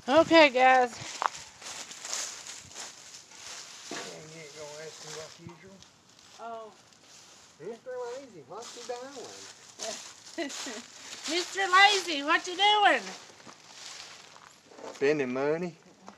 Okay, guys. And you ain't gonna ask me like usual. Oh. Mr. Lazy, what you doing? Mr. Lazy, what you doing? Spending money.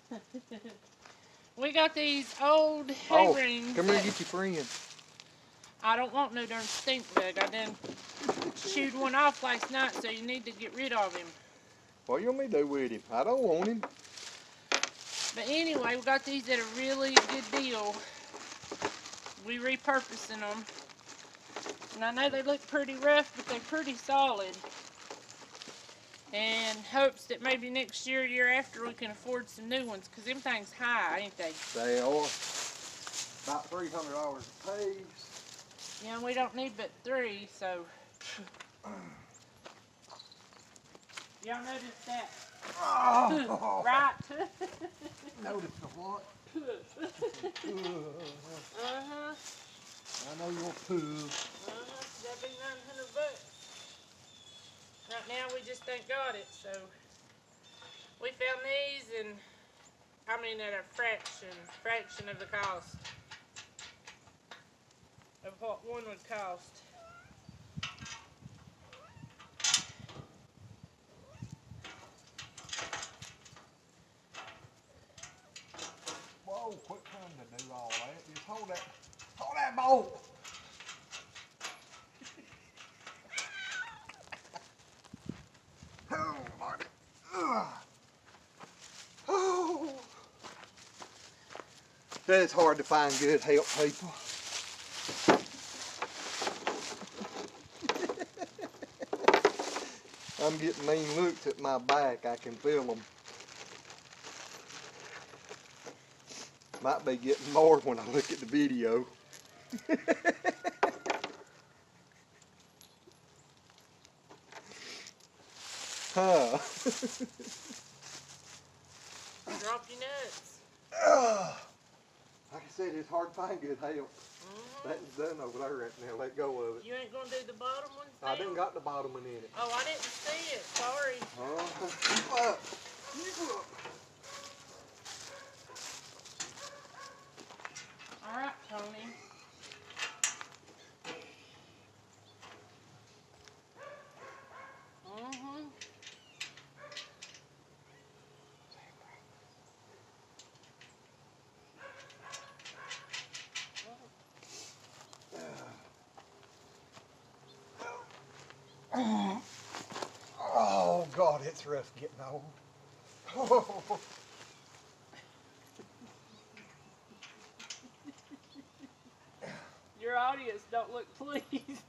We got these old hay rings. Come here and get your friend. I don't want no darn stink bug. I done chewed one off last night, so you need to get rid of him. What you want me to do with him? I don't want him. But anyway, we got these at a really good deal. We repurposing them. And I know they look pretty rough, but they're pretty solid. And hopes that maybe next year, year after, we can afford some new ones, because them things high, ain't they? They are. About $300 a piece. Yeah, and we don't need but 3, so. Y'all notice that? Oh. Right? Notice the what? Uh-huh. I know your poo. That'd be $900. Right now we just ain't got it, so we found these, and I mean at a fraction of the cost of what one would cost. Whoa, quit trying to do all that. Just hold that bolt. Oh, Marty. Oh. It's hard to find good help, people. I'm getting mean looks at my back. I can feel them. Might be getting more when I look at the video. Huh. Drop your nuts. Like I said, it's hard to find good help. That's done over there right now. Let go of it. You ain't gonna do the bottom ones now? I done got the bottom one in it. Oh, I didn't see it. Sorry. Keep up. Keep up. All right, Tony. Oh, God, it's rough getting old. Oh. Your audience don't look pleased.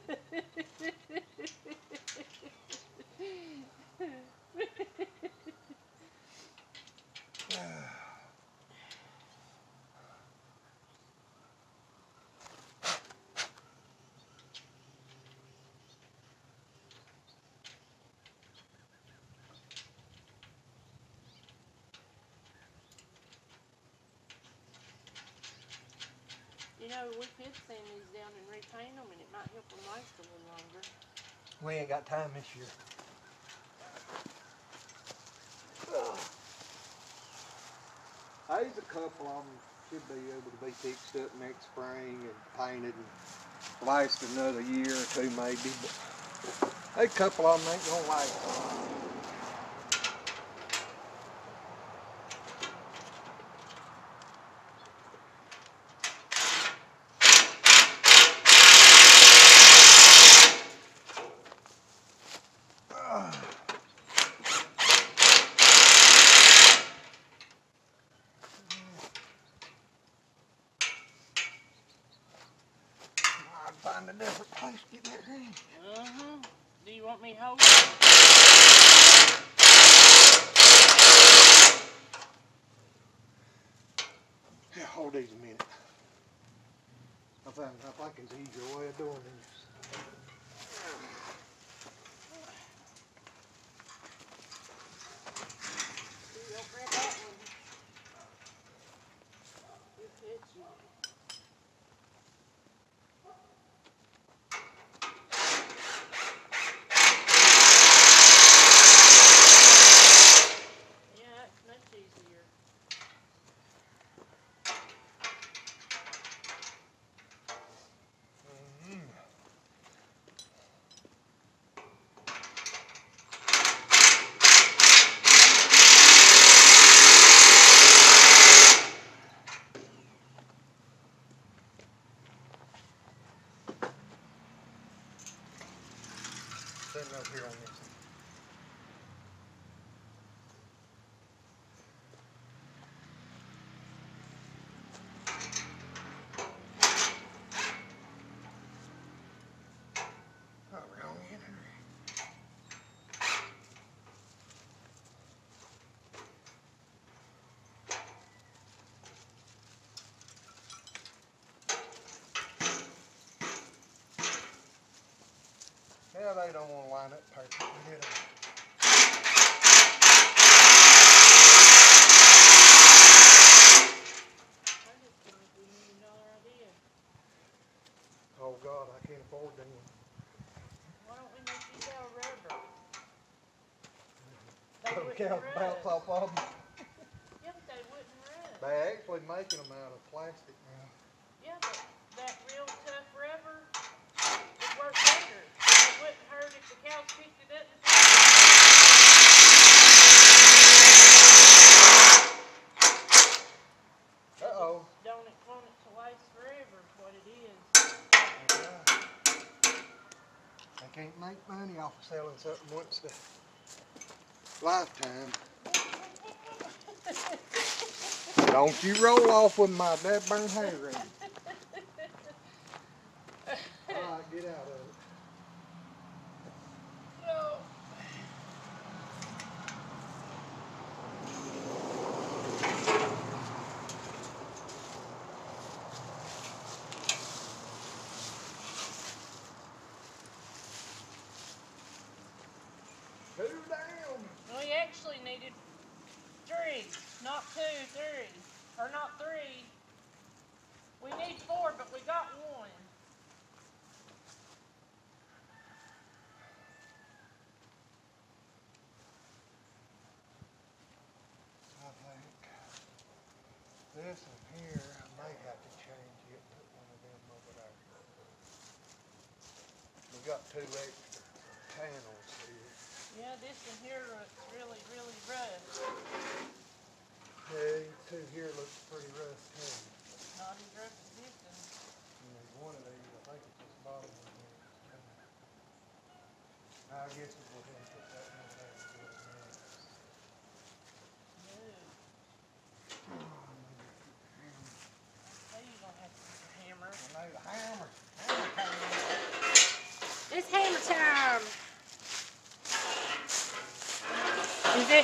You know, we could sand these down and repaint them, and it might help them last a little longer. We ain't got time this year. There's a couple of them should be able to be fixed up next spring and painted and last another year or two maybe, but a couple of them ain't gonna last. Find a different place to get that in. Do you want me to hold it? Yeah, hold these a minute. I think it's an easier way of doing this. sitting over here on this one. Oh, wrong end. Yeah, they don't want to line up perfectly, do they? Oh God, I can't afford them. Why don't we make these out of rubber? Put wouldn't the rust. belts off of them. Yeah, but they wouldn't rust. They're actually making them out of plastic now. Yeah, but that real tough rubber would work better. It wouldn't hurt if the cows picked it up. Uh-oh. Don't want it to last forever is what it is. That's right. They can't make money off of selling something once a lifetime. Don't you roll off with my dead burn hair ring. Alright, get out of it. No. Two down. We actually needed 3, not 2, 3. Or not 3. We need 4, but we got 1. I think this one here, I may have to change it, put one of them over there. We got 2 extra panels here. Yeah, this one here looks really, really rough. Yeah, 2 here looks pretty rough too. Not as rough as this one. And there's one of these, I think it's this bottom one here. I guess we'll go ahead and put that one there and do it next. No. Now you're gonna have to use a hammer. I need a hammer. Hammer time. It's hammer time! Is it?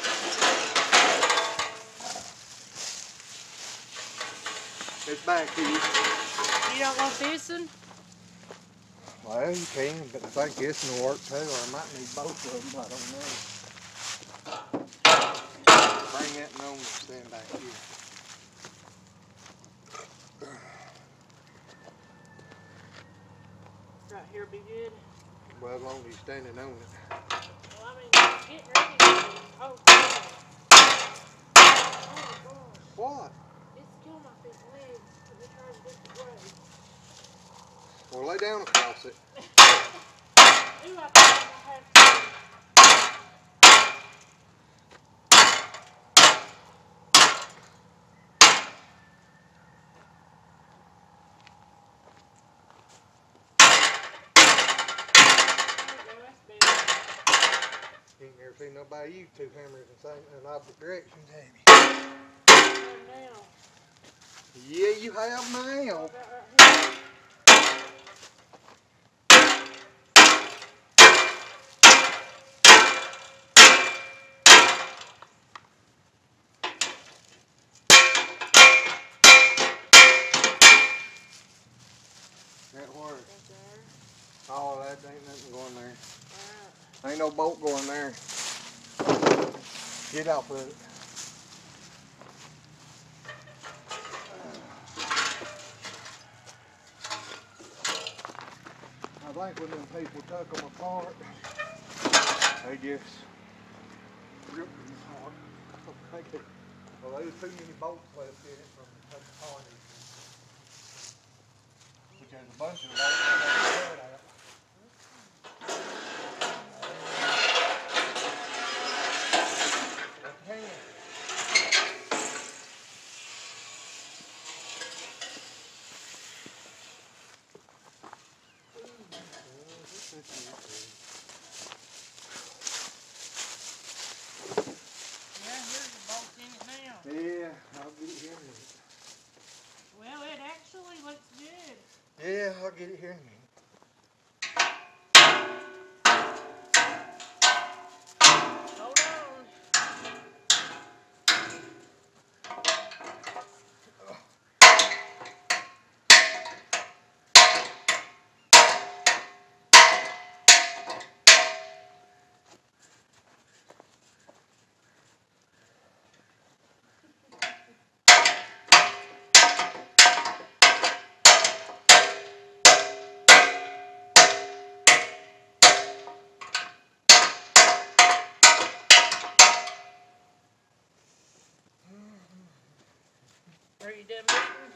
It's back to you. You don't want this one? Well, you can, but I think this one will work too, or I might need both of them, I don't know. Bring that one on and stand back here. Right here be good. Well, as long as you're standing on it. Well, I mean, it's getting ready to. Oh, God. Oh, gosh. What? It's killing my big legs. Let me try a different way. Well, lay down across it. Ooh, I think I have to. You ain't never seen nobody use 2 hammers in opposite directions, have you? Now. Yeah, you have now. Right here. That works. Right there. Oh, that ain't nothing going there. Right. Ain't no bolt going there. Get off of it. I think when them people took them apart, they just ripped them apart. Well, there was too many bolts left in it from the apart. Which there's a bunch of bolts that they cut out. get it here in a minute. Hold on. Are you done beating?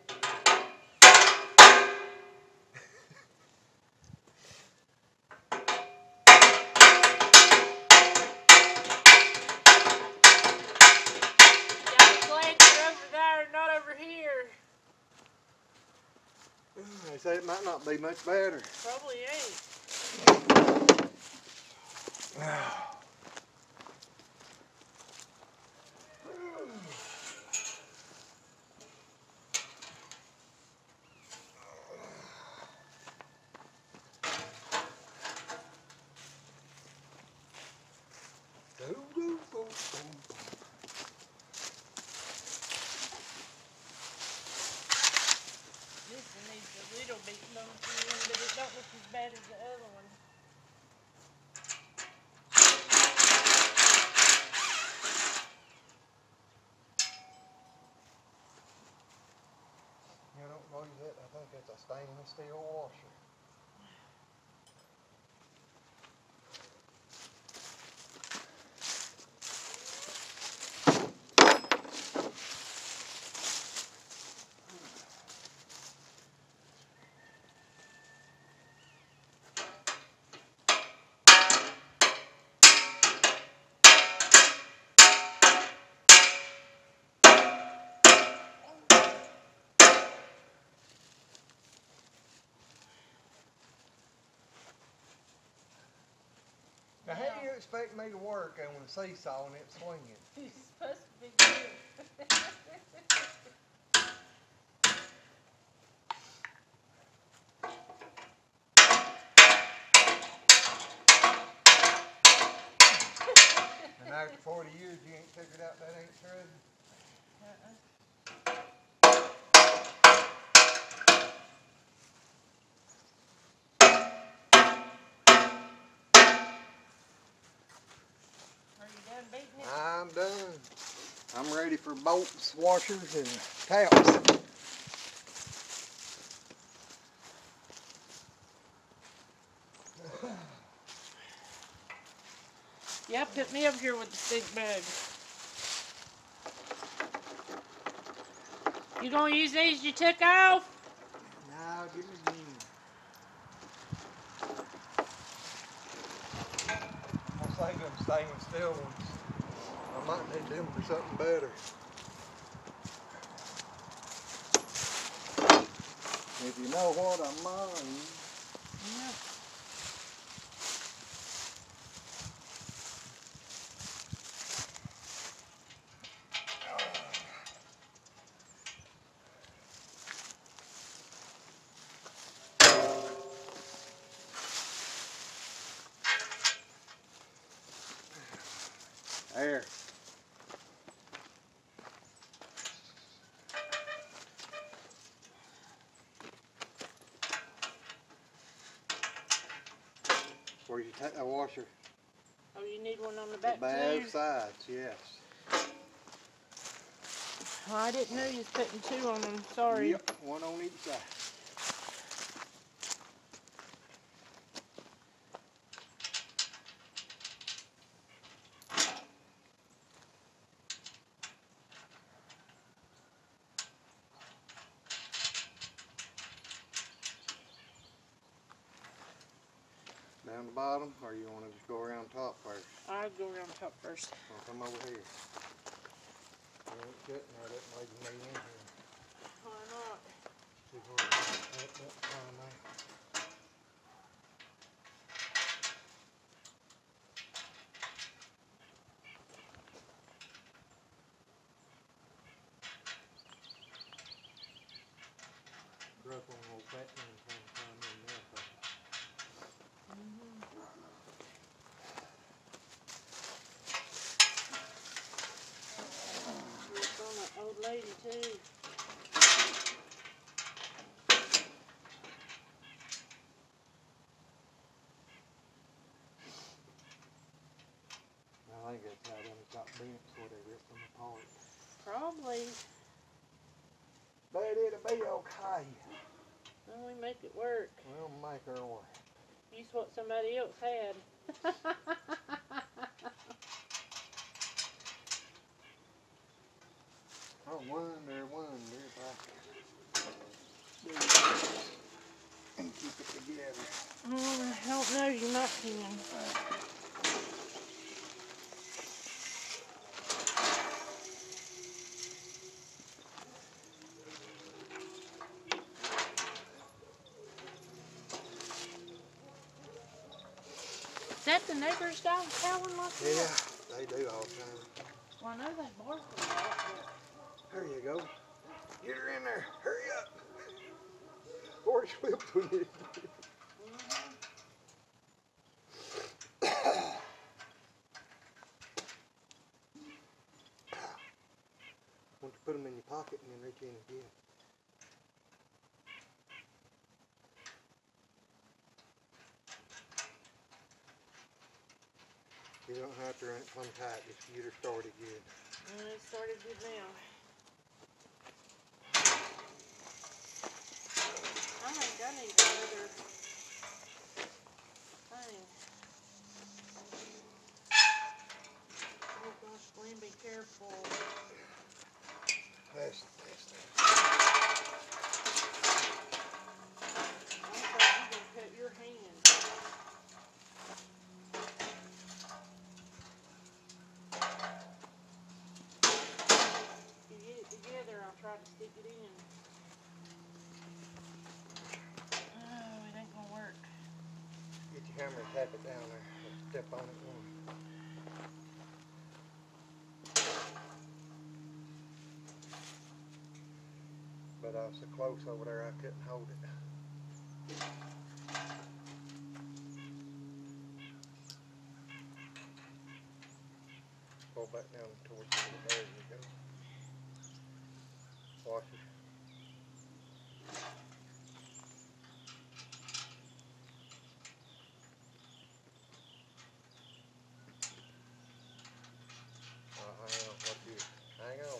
Yeah, I'm glad you're over there, not over here. They say it might not be much better. Probably ain't. This one needs a little bit bumpy, but it don't look as bad as the other one. You don't believe that? I think that's a stainless steel washer. Now, how do you expect me to work on a seesaw and it swinging? You're supposed to be good. And after 40 years, you ain't figured out that ain't true? Are you done beating it? I'm done. I'm ready for bolts, washers, and taps. Yeah, put me up here with the stink bug. You gonna use these you took off? Now, give me these. I'm gonna save them stainless steel ones. I might need them for something better. If you know what I mean. Yeah. There. Where you take that washer? Oh, you need one on the The back both too? sides, yes. Oh, I didn't know you was putting two on them. Sorry. Yep, one on each side. Down the bottom, or you want to just go around top first? I'll go around top first. Well, come over here. You ain't cutting that up like you made in here. Why not? Too hard to cut that time out. Rough on old fat man. lady too. I think that's how them got bent, so they ripped them apart. Probably. But it'll be okay. Well, we make it work. We'll make her work. Use what somebody else had. I wonder if I can and keep it together. Oh, I don't know. You might can. Is that the neighbor's dog howling like that? Yeah, they do all the time. Well, I know they bark a lot, but... There you go. Get her in there. Hurry up. Before it slips with it. Want to put them in your pocket and then reach in again. You don't have to run it plumb tight, just get her started good. It started good now. I think I need another thing. Oh gosh, Glenn, be careful. That's I'm afraid you're gonna cut your hand. If you get it together, I'll try to stick it in. Oh, it ain't gonna work. Get your hammer and tap it down there. Step on it one. But I was so close over there I couldn't hold it. Pull back down towards the middle. There you go. Wash it. Hang on.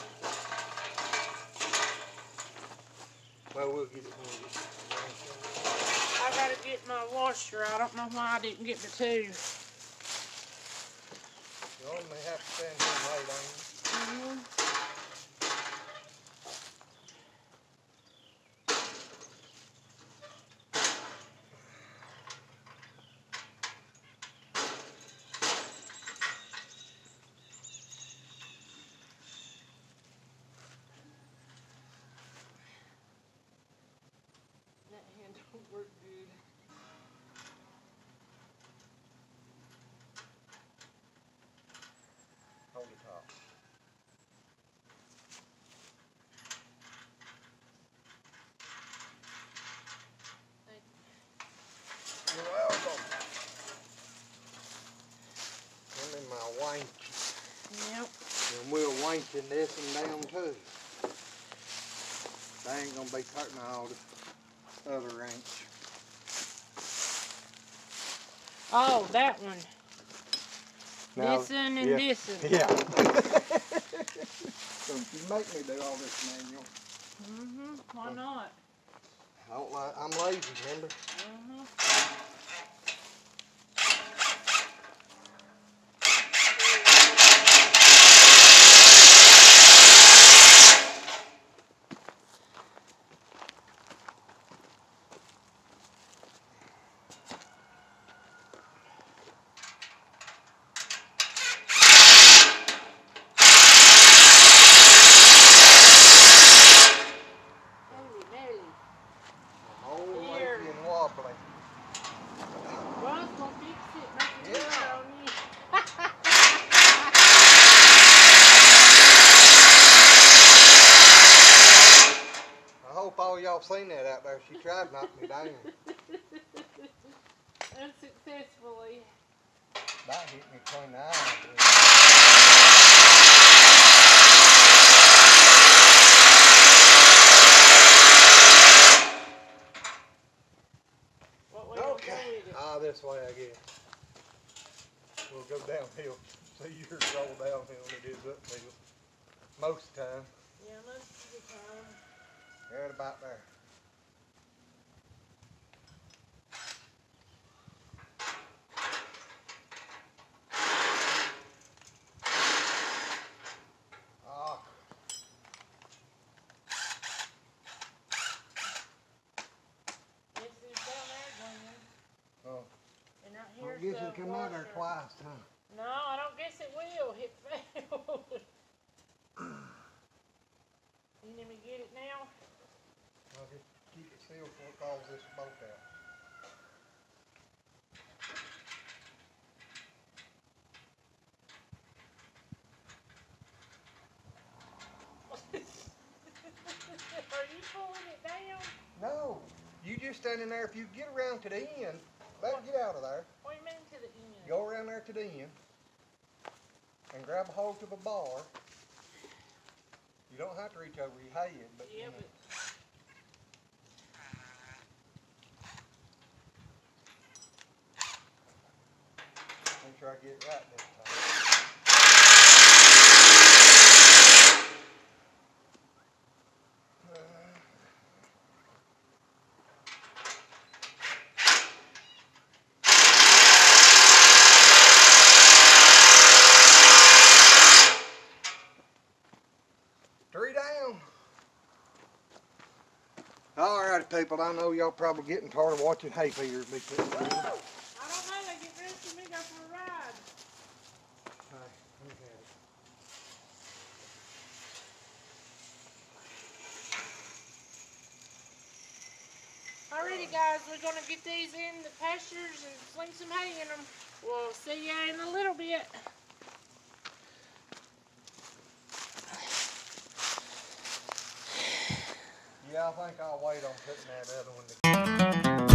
Well, we'll get it when we get it. I gotta get my washer. I don't know why I didn't get the two. You only have to stand here and wait on you. That hand don't work good. Hold it top. Thank You're welcome. Give me my wank. Yep. And we'll wanking this and down too. They ain't gonna be cutting all the other wrench. Oh, that one. Now, This'n and yeah. this'n. Yeah. So you make me do all this manual. Why not? I don't like, I'm lazy, remember? Y'all seen that out there. She tried to knock me down. Unsuccessfully. That hit me between the eyes. way, I guess. We'll go downhill. See, yours roll downhill and it is uphill. Most of the time. Yeah, most of the time. Right about there. Ah. Yes, it's down there, Glenn. Oh. And out I here's guess the it come out there washer. twice, huh? No, I don't guess it will. It failed. You need me to get it now? I'll just keep it sealed before it falls this bolt out. Are you pulling it down? No, you just standing there. If you get around to the end, let it get out of there. What do you mean to the end? Go around there to the end and grab a hold of a bar. You don't have to reach over your head, but Yeah, you know. but Make sure I get it right this time. Three down. Alright, people, I know y'all probably getting tired of watching hay feeders be put together. I don't know. They get ready for me to go for a ride. Hey, look at it. Alrighty, guys, we're gonna get these in the pastures and sling some hay in them. We'll see ya in a little bit. Yeah, I think I'll wait on putting that other one together.